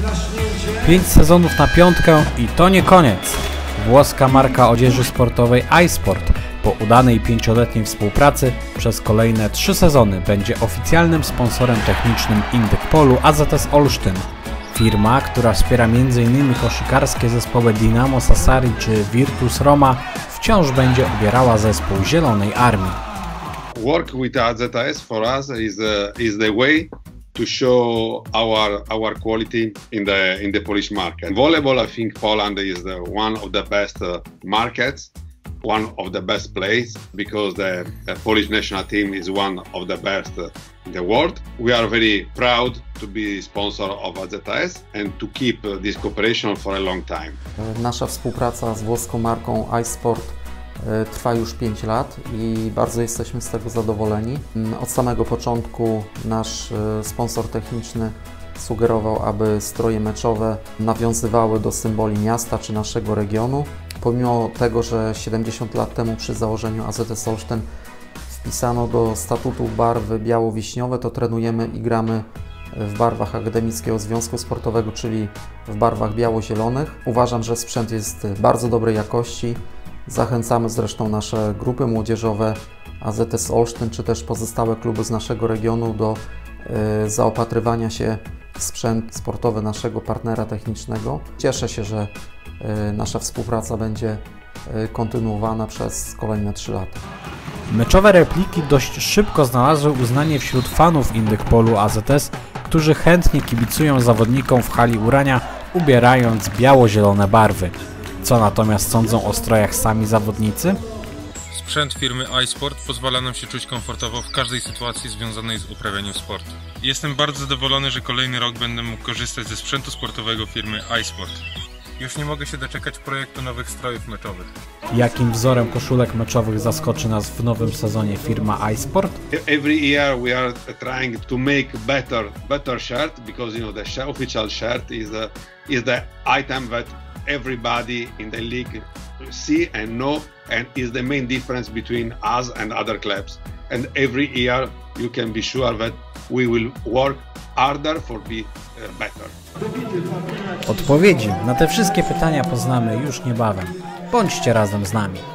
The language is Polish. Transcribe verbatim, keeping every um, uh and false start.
Pięć sezonów na piątkę i to nie koniec. Włoska marka odzieży sportowej iSport po udanej pięcioletniej współpracy przez kolejne trzy sezony będzie oficjalnym sponsorem technicznym Indykpolu A Z S Olsztyn. Firma, która wspiera między innymi koszykarskie zespoły Dinamo Sassari czy Virtus Roma, wciąż będzie ubierała zespół Zielonej Armii. Work with A Z S for us is the, is the way to show our our quality in the in the Polish market. Volleyball, I think Poland is the one of the best uh, markets, one of the best places, because the, the Polish national team is one of the best uh, in the world. We are very proud to be sponsor of A Z S and to keep uh, this cooperation for a long time. Nasza współpraca z włoską marką iSport trwa już pięć lat i bardzo jesteśmy z tego zadowoleni. Od samego początku nasz sponsor techniczny sugerował, aby stroje meczowe nawiązywały do symboli miasta czy naszego regionu. Pomimo tego, że siedemdziesiąt lat temu przy założeniu A Z S Olsztyn wpisano do statutu barwy biało-wiśniowe, to trenujemy i gramy w barwach Akademickiego Związku Sportowego, czyli w barwach biało-zielonych. Uważam, że sprzęt jest bardzo dobrej jakości. Zachęcamy zresztą nasze grupy młodzieżowe A Z S Olsztyn, czy też pozostałe kluby z naszego regionu do y, zaopatrywania się w sprzęt sportowy naszego partnera technicznego. Cieszę się, że y, nasza współpraca będzie y, kontynuowana przez kolejne trzy lata. Meczowe repliki dość szybko znalazły uznanie wśród fanów Indykpolu A Z S, którzy chętnie kibicują zawodnikom w hali Urania, ubierając biało-zielone barwy. Co natomiast sądzą o strojach sami zawodnicy? Sprzęt firmy iSport pozwala nam się czuć komfortowo w każdej sytuacji związanej z uprawianiem sportu. Jestem bardzo zadowolony, że kolejny rok będę mógł korzystać ze sprzętu sportowego firmy iSport. Już nie mogę się doczekać projektu nowych strojów meczowych. Jakim wzorem koszulek meczowych zaskoczy nas w nowym sezonie firma iSport? Every year we are trying to make better better shirt, because you know the official shirt is the is the item that everybody in the league see and know, and is the main difference between us and other clubs. And every year you can be sure that we will work harder for be uh, better. Odpowiedzi na te wszystkie pytania poznamy już niebawem. Bądźcie razem z nami.